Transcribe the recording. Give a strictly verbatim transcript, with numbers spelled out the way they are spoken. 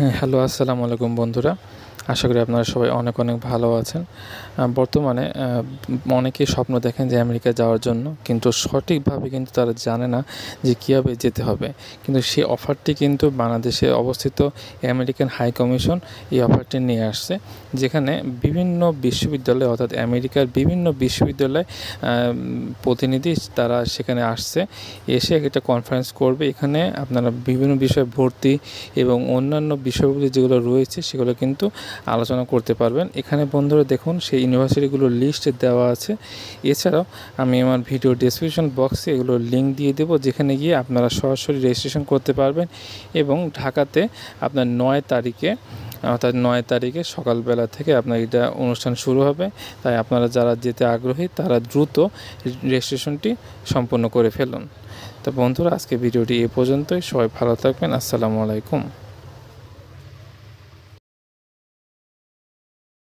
Hello, আসসালামু আলাইকুম বন্ধুরা। আশা করি আপনারা সবাই অনেক, অনেক ভালো আছেন। আ বর্তমানে আ অনেকেই স্বপ্ন দেখেন যে আমেরিকা যাওয়ার জন্য। কিন্তু সঠিকভাবে কিন্তু তারা জানে না যে কীভাবে যেতে হবে। কিন্তু সেই অফারটি কিন্তু বাংলাদেশে অবস্থিত আমেরিকান হাই কমিশন এই অফারটি নিয়ে আসছে। যেখানে বিভিন্ন বিশ্ববিদ্যালয় অর্থাৎ আমেরিকার বিভিন্ন বিশ্ববিদ্যালয় আ প্রতিনিধি তারা সেখানে আসছে। এসে একটা কনফারেন্স করবে। এখানে আপনারা বিভিন্ন বিষয়ে ভর্তি এবং অন্যান্য বিষয়গুলি যেগুলো রয়েছে সেগুলো কিন্তু আলোচনা করতে পারবেন। এখানে বন্ধুরা দেখুন সেই ইউনিভার্সিটিগুলোর লিস্ট দেওয়া আছে। এছাড়াও আমি আমার ভিডিও ডেসক্রিপশন বক্সে এগুলোর লিঙ্ক দিয়ে দেবো, যেখানে গিয়ে আপনারা সরাসরি রেজিস্ট্রেশন করতে পারবেন এবং ঢাকাতে আপনার নয় তারিখে অর্থাৎ নয় তারিখে সকালবেলা থেকে আপনার এটা অনুষ্ঠান শুরু হবে। তাই আপনারা যারা যেতে আগ্রহী তারা দ্রুত রেজিস্ট্রেশনটি সম্পন্ন করে ফেলুন। তো বন্ধুরা, আজকে ভিডিওটি এ পর্যন্তই। সবাই ভালো থাকবেন। আসসালামু আলাইকুম।